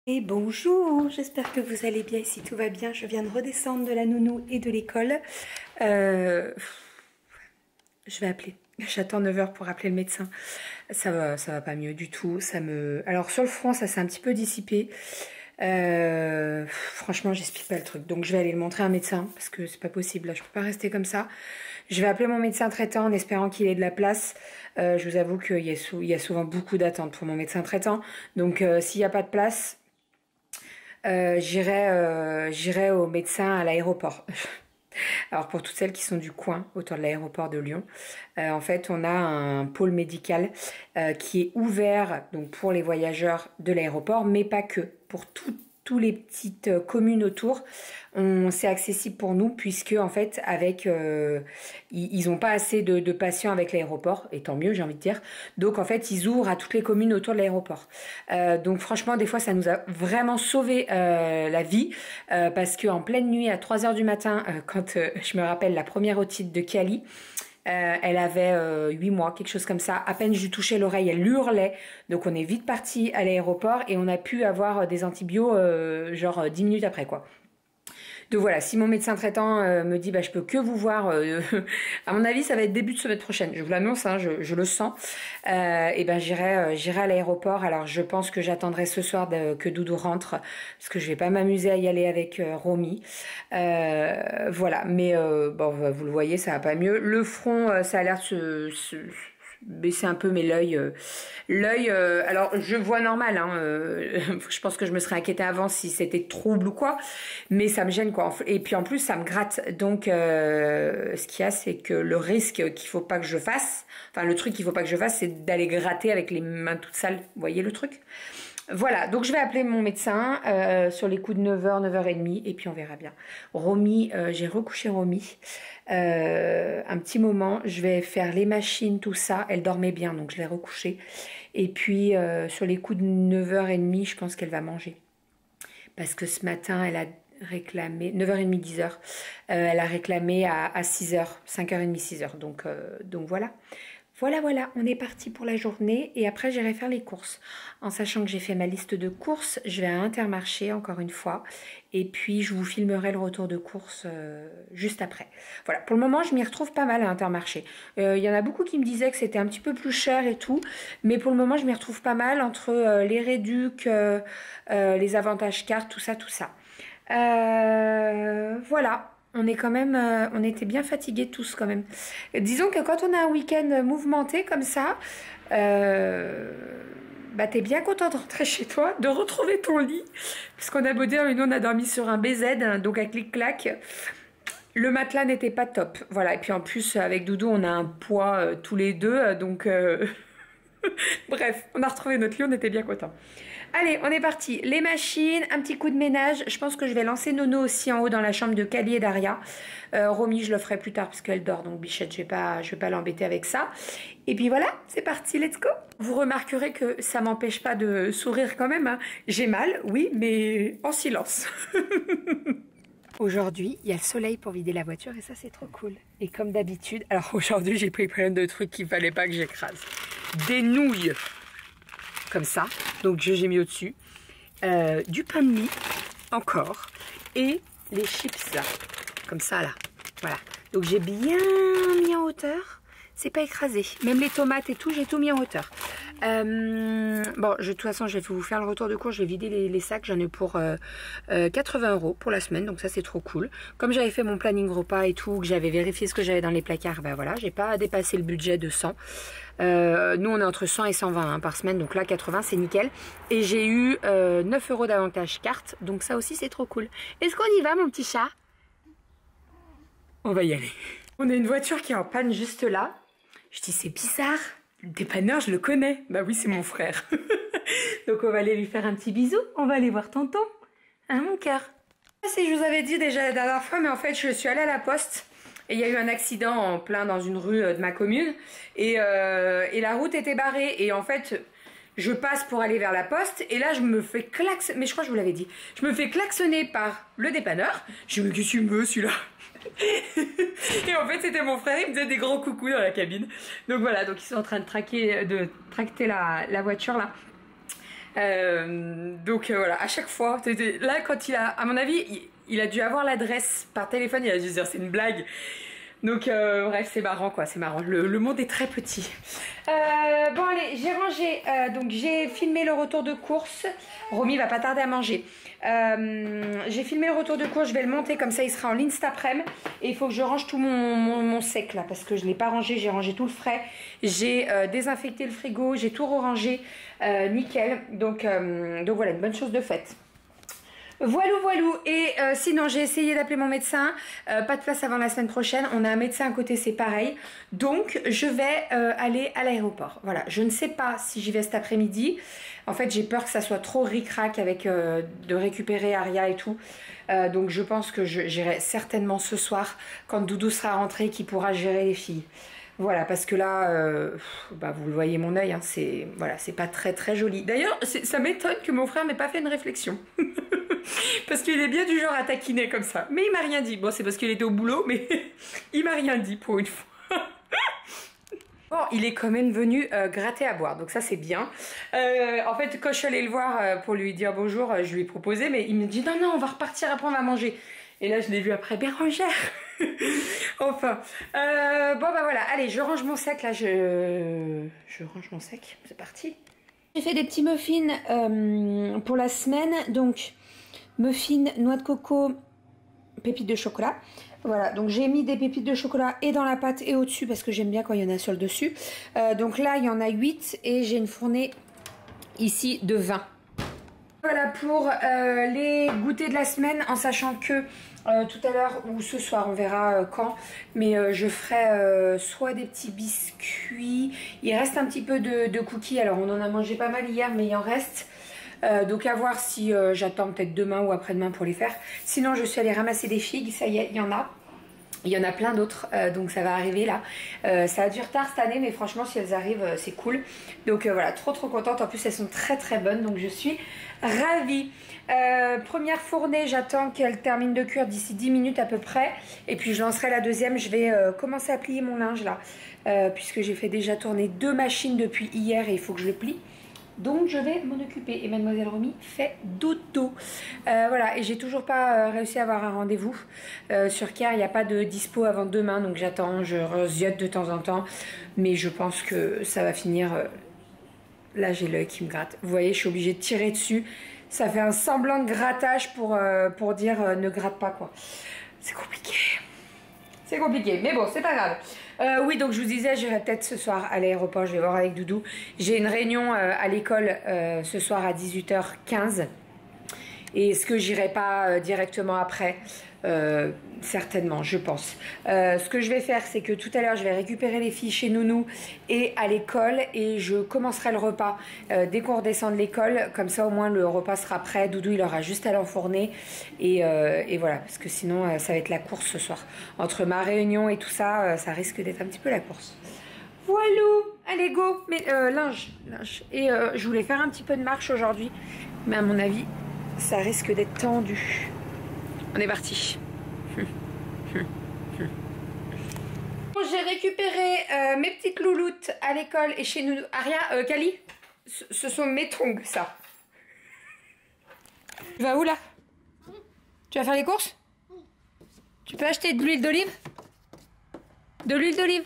Et bonjour, j'espère que vous allez bien, ici tout va bien. Je viens de redescendre de la nounou et de l'école. Je vais appeler. J'attends 9 heures pour appeler le médecin. Ça va pas mieux du tout. Alors sur le front, ça s'est un petit peu dissipé. Franchement, j'explique pas le truc. Donc je vais aller le montrer à un médecin parce que c'est pas possible. Là, je peux pas rester comme ça. Je vais appeler mon médecin traitant en espérant qu'il ait de la place. Je vous avoue qu'il y a souvent beaucoup d'attentes pour mon médecin traitant. Donc s'il n'y a pas de place, j'irai au médecin à l'aéroport. Alors pour toutes celles qui sont du coin autour de l'aéroport de Lyon, en fait on a un pôle médical qui est ouvert donc pour les voyageurs de l'aéroport, mais pas que, pour tous les petites communes autour. C'est accessible pour nous puisque en fait avec ils n'ont pas assez de patients avec l'aéroport, et tant mieux j'ai envie de dire. Donc en fait ils ouvrent à toutes les communes autour de l'aéroport. Donc franchement des fois ça nous a vraiment sauvé la vie parce qu'en pleine nuit à 3 heures du matin quand je me rappelle la première otite de Kali, elle avait 8 mois, quelque chose comme ça. À peine je lui touchais l'oreille, elle hurlait. Donc on est vite parti à l'aéroport et on a pu avoir des antibiotiques genre 10 minutes après quoi. Donc voilà, si mon médecin traitant me dit bah je peux que vous voir, à mon avis ça va être début de semaine prochaine. Je vous l'annonce, hein, je le sens. Et ben j'irai à l'aéroport. Alors je pense que j'attendrai ce soir que Doudou rentre parce que je vais pas m'amuser à y aller avec Romy. Voilà, mais bon vous le voyez, ça va pas mieux. Le front, ça a l'air de se baisser un peu, mais l'œil, alors je vois normal, hein, je pense que je me serais inquiétée avant si c'était trouble ou quoi, mais ça me gêne quoi, et puis en plus ça me gratte, donc ce qu'il y a c'est que le risque qu'il faut pas que je fasse, enfin le truc qu'il faut pas que je fasse c'est d'aller gratter avec les mains toutes sales, vous voyez le truc. Voilà, donc je vais appeler mon médecin sur les coups de 9h, 9h30 et puis on verra bien. Romy, j'ai recouché Romy un petit moment, je vais faire les machines, tout ça, elle dormait bien donc je l'ai recouchée. Et puis sur les coups de 9h30, je pense qu'elle va manger. Parce que ce matin, elle a réclamé, 9h30, 10h, elle a réclamé à 6h, 5h30, 6h, donc voilà. Voilà, on est parti pour la journée et après j'irai faire les courses. En sachant que j'ai fait ma liste de courses, je vais à Intermarché encore une fois et puis je vous filmerai le retour de courses juste après. Voilà, pour le moment je m'y retrouve pas mal à Intermarché. Il y en a beaucoup qui me disaient que c'était un petit peu plus cher et tout, mais pour le moment je m'y retrouve pas mal entre les réducs, les avantages cartes, tout ça. Voilà. On est quand même, on était bien fatigués tous quand même. Disons que quand on a un week-end mouvementé comme ça, bah t'es bien content de rentrer chez toi, de retrouver ton lit. Parce qu'on a beau dire, nous on a dormi sur un BZ, hein, donc à clic-clac. Le matelas n'était pas top. Voilà, et puis en plus avec Doudou on a un poids tous les deux, donc... Bref, on a retrouvé notre lit, on était bien contents. Allez, on est parti. Les machines, un petit coup de ménage. Je pense que je vais lancer Nono aussi en haut dans la chambre de Kali et Daria. Romy, je le ferai plus tard parce qu'elle dort. Donc Bichette, je vais pas l'embêter avec ça. Et puis voilà, c'est parti, let's go. Vous remarquerez que ça m'empêche pas de sourire quand même, hein. J'ai mal, oui, mais en silence. Aujourd'hui, il y a le soleil pour vider la voiture et ça, c'est trop cool. Et comme d'habitude, alors aujourd'hui, j'ai pris plein de trucs qu'il fallait pas que j'écrase. Des nouilles, comme ça, donc j'ai mis au-dessus. Du pain de mie, encore. Et les chips, là, comme ça, là. Voilà. Donc j'ai bien mis en hauteur. C'est pas écrasé. Même les tomates et tout, j'ai tout mis en hauteur. Bon, de toute façon, je vais vous faire le retour de course. Je vais vider les sacs. J'en ai pour 80 € pour la semaine. Donc ça, c'est trop cool. Comme j'avais fait mon planning repas et tout, que j'avais vérifié ce que j'avais dans les placards, ben voilà, j'ai pas dépassé le budget de 100. Nous, on est entre 100 et 120 hein, par semaine. Donc là, 80, c'est nickel. Et j'ai eu 9 € d'avantage carte. Donc ça aussi, c'est trop cool. Est-ce qu'on y va, mon petit chat? On va y aller. On a une voiture qui est en panne juste là. Je dis, c'est bizarre. Le dépanneur, je le connais. Bah oui, c'est mon frère. Donc on va aller lui faire un petit bisou. On va aller voir tonton. Hein, mon cœur? Si je vous avais dit déjà la dernière fois, mais en fait, je suis allée à la poste. Et il y a eu un accident en plein dans une rue de ma commune. Et la route était barrée. Et en fait, je passe pour aller vers la poste. Et là, je me fais klaxonner. Mais je crois que je vous l'avais dit. Je me fais klaxonner par le dépanneur. Je me dis, qu'est-ce qu'il me veut, celui-là? Et en fait c'était mon frère, il me faisait des gros coucous dans la cabine. Donc voilà, donc ils sont en train de tracter la voiture là. Voilà, à chaque fois, là quand il a, à mon avis, il a dû avoir l'adresse par téléphone, il a dû se dire c'est une blague. Donc bref, c'est marrant quoi, c'est marrant. Le monde est très petit. Bon allez, j'ai rangé, donc j'ai filmé le retour de course. Romy va pas tarder à manger. J'ai filmé le retour de course, je vais le monter comme ça il sera en ligne cet après-midi. Et il faut que je range tout mon sec là parce que je ne l'ai pas rangé, j'ai rangé tout le frais. J'ai désinfecté le frigo, j'ai tout rangé, nickel. Donc voilà, une bonne chose de faite. Voilou. Et sinon, j'ai essayé d'appeler mon médecin. Pas de place avant la semaine prochaine. On a un médecin à côté, c'est pareil. Donc, je vais aller à l'aéroport. Voilà. Je ne sais pas si j'y vais cet après-midi. En fait, j'ai peur que ça soit trop ric-rac avec de récupérer Aria et tout. Donc, je pense que j'irai certainement ce soir quand Doudou sera rentré, qui pourra gérer les filles. Voilà, parce que là, vous le voyez mon œil, hein, c'est pas très joli. D'ailleurs, ça m'étonne que mon frère m'ait pas fait une réflexion. Parce qu'il est bien du genre à taquiner comme ça. Mais il m'a rien dit. Bon, c'est parce qu'il était au boulot, mais il m'a rien dit pour une fois. Bon, il est quand même venu gratter à boire, donc ça c'est bien. En fait, quand je suis allée le voir pour lui dire bonjour, je lui ai proposé, mais il me dit non, on va repartir, après on va manger. Et là, je l'ai vu après, Bérangère. Enfin, voilà, allez, je range mon sac, là, je range mon sac, c'est parti. J'ai fait des petits muffins pour la semaine, donc muffins, noix de coco, pépites de chocolat. Voilà, donc j'ai mis des pépites de chocolat et dans la pâte et au-dessus parce que j'aime bien quand il y en a sur le dessus. Donc là, il y en a 8 et j'ai une fournée ici de 20. Voilà pour les goûters de la semaine, en sachant que tout à l'heure ou ce soir, on verra quand, mais je ferai soit des petits biscuits. Il reste un petit peu de cookies, alors on en a mangé pas mal hier, mais il en reste. Donc à voir si j'attends peut-être demain ou après-demain pour les faire. Sinon je suis allée ramasser des figues, ça y est, il y en a. Il y en a plein d'autres, donc ça va arriver là. Ça a du retard cette année, mais franchement si elles arrivent, c'est cool. Donc voilà, trop contente. En plus elles sont très bonnes, donc je suis ravie. Première fournée, j'attends qu'elle termine de cuire d'ici 10 minutes à peu près. Et puis je lancerai la deuxième. Je vais commencer à plier mon linge là, puisque j'ai fait déjà tourner 2 machines depuis hier et il faut que je le plie. Donc je vais m'en occuper et mademoiselle Romy fait dodo. Voilà, et j'ai toujours pas réussi à avoir un rendez-vous sur Care. Il n'y a pas de dispo avant demain, donc j'attends, je ziote de temps en temps, mais je pense que ça va finir. Là j'ai l'œil qui me gratte, vous voyez, je suis obligée de tirer dessus, ça fait un semblant de grattage pour dire ne gratte pas quoi. C'est compliqué, mais bon, c'est pas grave. Oui, donc je vous disais, j'irai peut-être ce soir à l'aéroport, je vais voir avec Doudou. J'ai une réunion à l'école ce soir à 18h15. Et est-ce que j'irai pas directement après certainement, je pense. Ce que je vais faire, c'est que tout à l'heure, je vais récupérer les filles chez Nounou et à l'école et je commencerai le repas dès qu'on redescend de l'école. Comme ça, au moins, le repas sera prêt. Doudou, il aura juste à l'enfourner et voilà, parce que sinon, ça va être la course ce soir. Entre ma réunion et tout ça, ça risque d'être un petit peu la course. Voilà, allez go, mais linge. Et je voulais faire un petit peu de marche aujourd'hui, mais à mon avis, ça risque d'être tendu. On est parti. J'ai récupéré mes petites louloutes à l'école et chez nous. Aria, Kali, ce sont mes tongs, ça. Tu vas où là? Tu vas faire les courses? Tu peux acheter de l'huile d'olive? De l'huile d'olive.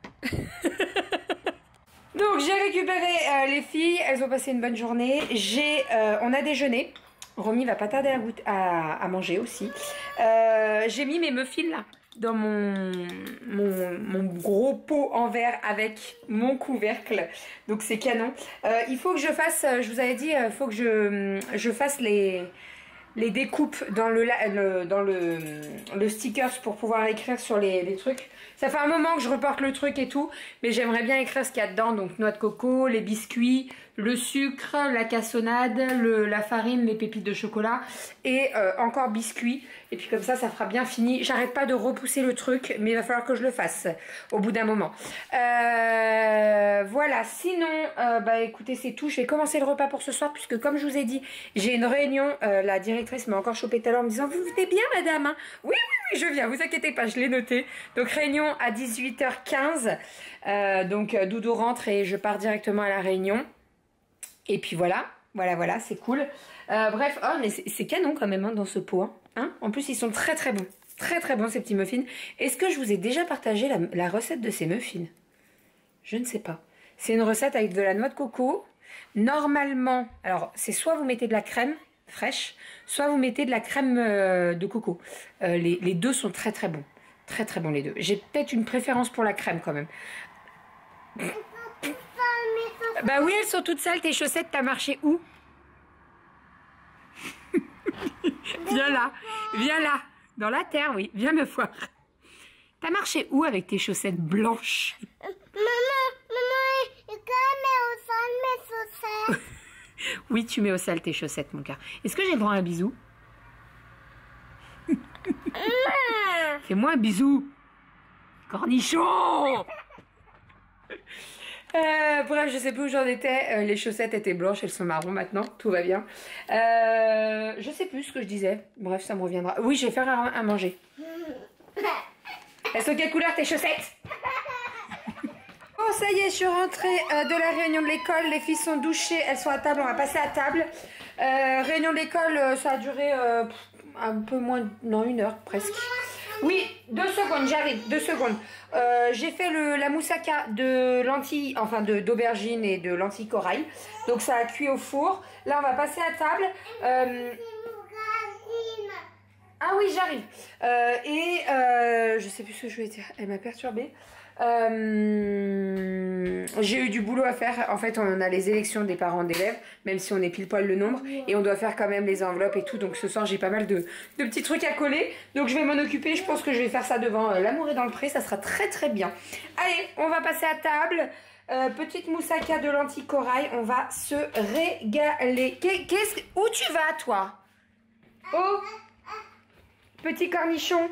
Donc j'ai récupéré les filles, elles ont passé une bonne journée. On a déjeuné. Romy va pas tarder à manger aussi. J'ai mis mes muffins là dans mon gros pot en verre avec mon couvercle. Donc c'est canon. Il faut que je fasse, je vous avais dit, il faut que je fasse les découpes dans le stickers pour pouvoir écrire sur les trucs. Ça fait un moment que je reporte le truc et tout, mais j'aimerais bien écrire ce qu'il y a dedans. Donc noix de coco, les biscuits, le sucre, la cassonade, la farine, les pépites de chocolat et encore biscuits. Et puis comme ça, ça fera bien fini. J'arrête pas de repousser le truc, mais il va falloir que je le fasse au bout d'un moment. Voilà, sinon, écoutez, c'est tout. Je vais commencer le repas pour ce soir, puisque comme je vous ai dit, j'ai une réunion. La directrice m'a encore chopé tout à l'heure en me disant, vous venez bien madame hein? Oui, je viens, vous inquiétez pas, je l'ai noté. Donc réunion à 18h15. Donc Doudou rentre et je pars directement à la réunion. Et puis voilà. Voilà, c'est cool. Bref, oh, mais c'est canon quand même hein, dans ce pot. Hein. En plus, ils sont très très bons. Très très bons ces petits muffins. Est-ce que je vous ai déjà partagé la recette de ces muffins? Je ne sais pas. C'est une recette avec de la noix de coco. Normalement, alors c'est soit vous mettez de la crème fraîche, soit vous mettez de la crème de coco. Les deux sont très très bons. Très très bons les deux. J'ai peut-être une préférence pour la crème quand même. Bah oui, elles sont toutes sales tes chaussettes. T'as marché où? Viens là, viens là. Dans la terre, oui. Viens me voir. T'as marché où avec tes chaussettes blanches? Maman, quand même au sol mes chaussettes. Oui, tu mets au sale tes chaussettes, mon cœur. Est-ce que j'ai le droit à un bisou? Fais-moi un bisou. Cornichon. Bref, je sais plus où j'en étais. Les chaussettes étaient blanches, elles sont marron maintenant. Tout va bien. Je sais plus ce que je disais. Bref, ça me reviendra. Oui, je vais faire à manger. Elles sont quelle couleur tes chaussettes? Oh, ça y est, je suis rentrée de la réunion de l'école. Les filles sont douchées, elles sont à table. On va passer à table. Réunion de l'école, ça a duré un peu moins, non, 1 heure presque. Oui, 2 secondes, j'arrive, 2 secondes. J'ai fait la moussaka de lentilles, enfin d'aubergines et de lentilles corail. Donc ça a cuit au four. Là, on va passer à table. Ah oui, j'arrive. Je sais plus ce que je voulais dire. Elle m'a perturbée. J'ai eu du boulot à faire. En fait, on a les élections des parents d'élèves, même si on est pile poil le nombre, et on doit faire quand même les enveloppes et tout. Donc ce soir, j'ai pas mal de petits trucs à coller. Donc je vais m'en occuper. Je pense que je vais faire ça devant L'amour est dans le pré. Ça sera très très bien. Allez, on va passer à table. Petite moussaka de lentilles corail. On va se régaler. Où tu vas, toi? Oh, petit cornichon.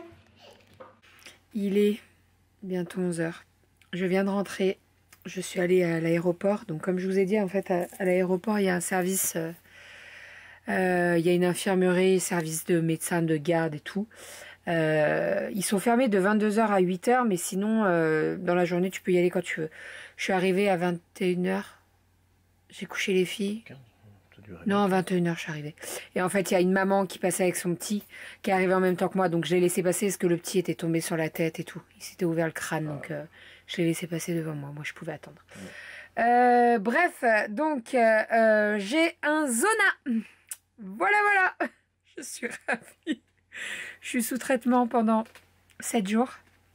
Il est bientôt 11 h. Je viens de rentrer. Je suis allée à l'aéroport. Donc comme je vous ai dit, en fait, à l'aéroport, il y a un service. Il y a une infirmerie, service de médecins, de garde et tout. Ils sont fermés de 22 h à 8 h. Mais sinon, dans la journée, tu peux y aller quand tu veux. Je suis arrivée à 21 h. J'ai couché les filles. Non, 21 h, je suis arrivée. Et en fait, il y a une maman qui passait avec son petit, qui est arrivée en même temps que moi. Donc, je l'ai laissé passer parce que le petit était tombé sur la tête et tout. Il s'était ouvert le crâne. Donc, je l'ai laissé passer devant moi. Moi, je pouvais attendre. Bref, donc, j'ai un Zona. Voilà. Je suis ravie. Je suis sous traitement pendant 7 jours.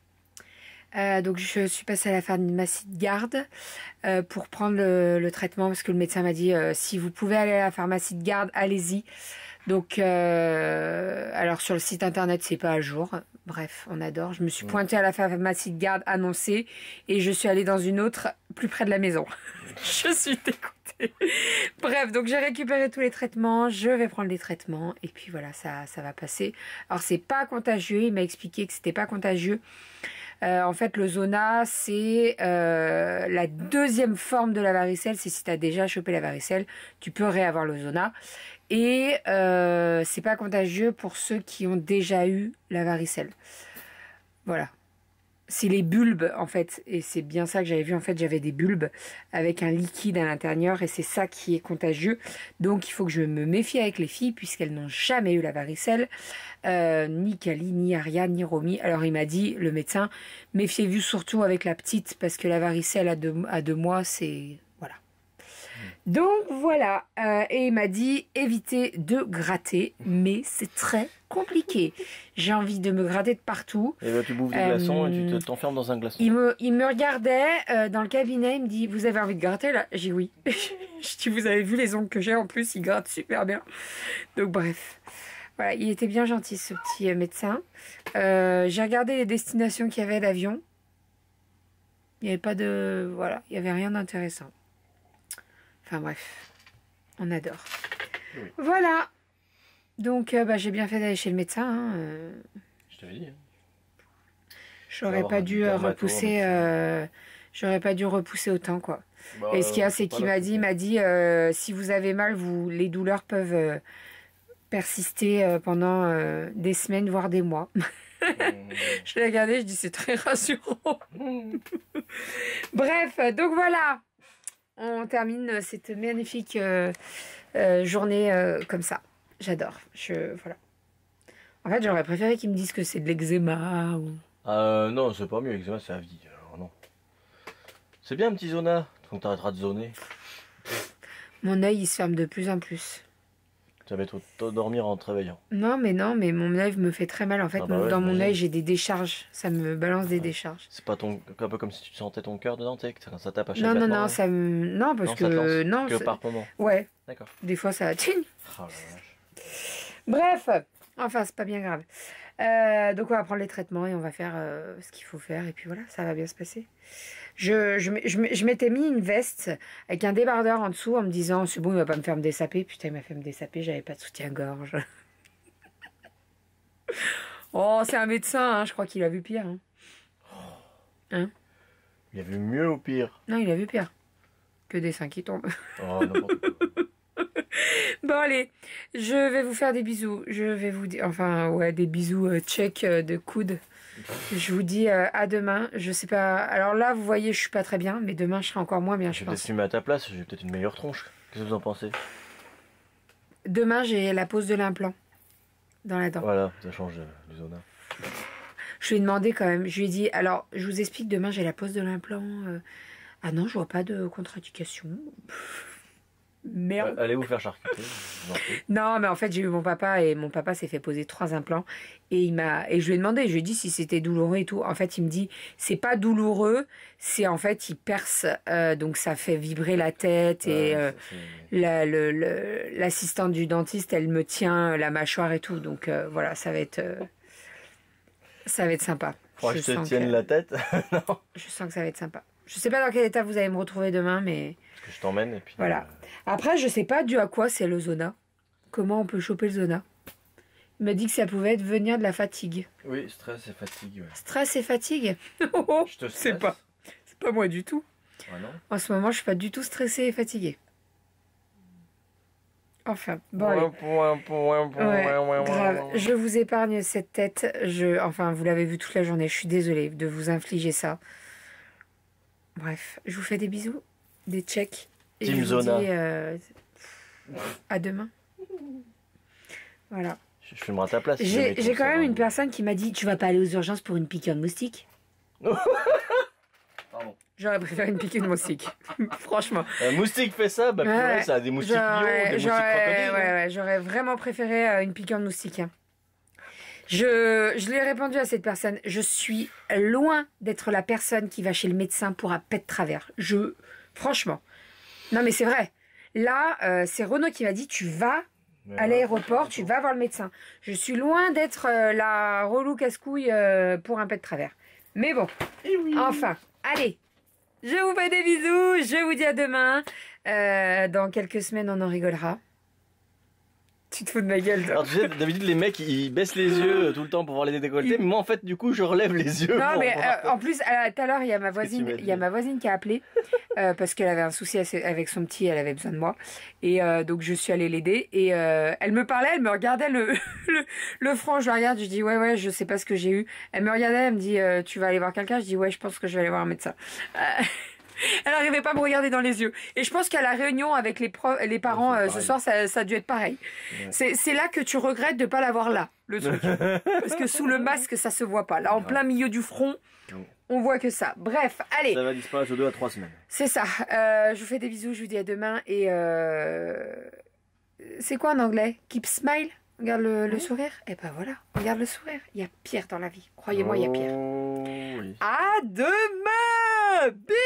Donc je suis passée à la pharmacie de garde pour prendre le traitement parce que le médecin m'a dit si vous pouvez aller à la pharmacie de garde, allez-y. Donc alors sur le site internet c'est pas à jour. Bref, on adore. Je me suis pointée à la pharmacie de garde annoncée et je suis allée dans une autre plus près de la maison. Je suis dégoûtée. Bref, donc j'ai récupéré tous les traitements, je vais prendre les traitements et puis voilà, ça va passer. Alors c'est pas contagieux, il m'a expliqué que c'était pas contagieux. En fait, le zona, c'est la deuxième forme de la varicelle. C'est si tu as déjà chopé la varicelle, tu peux réavoir le zona. Et c'est pas contagieux pour ceux qui ont déjà eu la varicelle. Voilà. C'est les bulbes, en fait. Et c'est bien ça que j'avais vu. En fait, j'avais des bulbes avec un liquide à l'intérieur. Et c'est ça qui est contagieux. Donc, il faut que je me méfie avec les filles, puisqu'elles n'ont jamais eu la varicelle. Ni Kali, ni Aria, ni Romy. Alors, il m'a dit, le médecin, méfiez-vous surtout avec la petite, parce que la varicelle à 2 mois, c'est... Voilà. Donc, voilà. Et il m'a dit, évitez de gratter. Mais c'est très compliqué. J'ai envie de me gratter de partout. Et là, tu bouffes des glaçons et tu t'enfermes dans un glaçon. Il me regardait dans le cabinet, il me dit, vous avez envie de gratter là? J'ai dit oui. Je dis, vous avez vu les ongles que j'ai en plus, ils grattent super bien. Donc bref. Voilà, il était bien gentil ce petit médecin. J'ai regardé les destinations qu'il y avait d'avion. Il n'y avait pas de... Voilà, il n'y avait rien d'intéressant. Enfin bref, on adore. Oui. Voilà. Donc j'ai bien fait d'aller chez le médecin. Hein. Je t'avais dit. Hein. J'aurais pas dû repousser. J'aurais pas dû repousser autant quoi. Bah, et ce qu'il y a, c'est qu'il m'a dit, si vous avez mal, les douleurs peuvent persister pendant des semaines voire des mois. Je l'ai regardé, je dis c'est très rassurant. Bref, donc voilà. On termine cette magnifique journée comme ça. J'adore. Voilà. En fait, j'aurais préféré qu'ils me disent que c'est de l'eczéma ou... Non, c'est pas mieux, l'eczéma c'est à vie. Alors non. C'est bien un petit zona, donc t'arrêteras de zoner. Mon œil, il se ferme de plus en plus. Ça va être dormir en te réveillant. Non, mais mon œil me fait très mal. En fait, Ah bah ouais, dans mon j'imagine. œil, j'ai des décharges. Ça me balance des décharges. C'est pas un peu comme si tu sentais ton cœur dedans, tu sais, que ça tape à chaque Non, non, battement, non, ouais. Non, parce Non, ça te que... lance Non, que par moment. ouais, D'accord. des fois, ça... Tching. Oh la vache. Bref, enfin, c'est pas bien grave. Donc, on va prendre les traitements et on va faire ce qu'il faut faire. Et puis voilà, ça va bien se passer. Je m'étais mis une veste avec un débardeur en dessous en me disant, c'est bon, il va pas me faire me dessaper. Putain, il m'a fait me dessaper, j'avais pas de soutien-gorge. Oh, c'est un médecin, hein, je crois qu'il a vu pire. Hein. Il y avait mieux ou pire? Non, il a vu pire. Que des seins qui tombent. Oh, n'importe quoi. Bon, allez, je vais vous faire des bisous. Je vais vous dire, enfin, ouais, des bisous check de coude. Je vous dis à demain. Je sais pas. Alors là, vous voyez, je suis pas très bien, mais demain, je serai encore moins bien, je Je vais pense. t'assumer à ta place, j'ai peut-être une meilleure tronche. Qu'est-ce que vous en pensez? Demain, j'ai la pose de l'implant dans la dent. Voilà, ça change du zona. Je lui ai demandé quand même. Je lui ai dit, alors, je vous explique, demain, j'ai la pose de l'implant. Ah non, je vois pas de contre-indication. Merde. Allez vous faire charcuter. Je vous en prie. Non, mais en fait, j'ai eu mon papa et mon papa s'est fait poser 3 implants et je lui ai demandé, je lui ai dit si c'était douloureux et tout. En fait, il me dit c'est pas douloureux, c'est en fait il perce, donc ça fait vibrer la tête et Ouais, l'assistante du dentiste, elle me tient la mâchoire et tout. Donc voilà, ça va être sympa. Faudra que je te sens tienne la tête. Non. je sens que ça va être sympa. Je sais pas dans quel état vous allez me retrouver demain, mais Parce que je t'emmène et puis. voilà. Après, je sais pas dû à quoi c'est le zona. Comment on peut choper le zona? Il m'a dit que ça pouvait venir de la fatigue. Oui, stress et fatigue. Ouais. Stress et fatigue? Oh, Je te c'est stresse. pas moi du tout. Ouais, non. En ce moment, je suis pas du tout stressée et fatiguée. Enfin, bon, allez. Ouais, grave. Je vous épargne cette tête. Enfin, vous l'avez vu toute la journée. Je suis désolée de vous infliger ça. Bref, je vous fais des bisous, des checks. Et Team je vous Zona. dis à demain. Voilà. Je filmerai à ta place. si jamais tu J'ai trouves quand ça même une vraiment. personne qui m'a dit, tu vas pas aller aux urgences pour une piqûre de moustique? Pardon. J'aurais préféré une piqûre de moustique. Franchement. Un moustique fait ça, bah purée, Ouais, ça a des moustiques lions, des moustiques crocodiles. ouais, j'aurais vraiment préféré une piqûre de moustique. Hein. Je lui ai répondu à cette personne. Je suis loin d'être la personne qui va chez le médecin pour un pet de travers. Franchement. Non, mais c'est vrai. Là, c'est Renaud qui m'a dit, tu vas à l'aéroport, tu vas voir le médecin. Je suis loin d'être la relou casse-couille pour un pet de travers. Mais bon, enfin, allez. Je vous fais des bisous. Je vous dis à demain. Dans quelques semaines, on en rigolera. Tu te fous de ma gueule, toi. Alors tu sais, d'habitude les mecs ils baissent les yeux tout le temps pour voir les décolletés, mais moi en fait du coup je relève les yeux. Non, pour mais voir. en plus, tout à l'heure, il y a ma Qu'est-ce que tu voisine, m'as il y a dit ma voisine qui a appelé parce qu'elle avait un souci avec son petit, elle avait besoin de moi. Et donc, je suis allée l'aider. Et elle me parlait, elle me regardait le front. Je la regarde, je dis, ouais, je sais pas ce que j'ai eu. Elle me regardait, elle me dit, tu vas aller voir quelqu'un? Je dis, ouais, je pense que je vais aller voir un médecin. Elle n'arrivait pas à me regarder dans les yeux. Et je pense qu'à la réunion avec les parents Ouais, ce soir, ça a dû être pareil. Ouais. C'est là que tu regrettes de ne pas l'avoir là, le truc. Parce que sous le masque, ça se voit pas. Là, en plein milieu du front, on voit que ça. Bref, allez. Ça va disparaître de 2 à 3 semaines. C'est ça. Je vous fais des bisous, je vous dis à demain. Et c'est quoi en anglais? Keep smile? Regarde le sourire. Et ben voilà, regarde le sourire. Il y a pire dans la vie. Croyez-moi, il y a pire. Oh, oui. À demain! Bisous!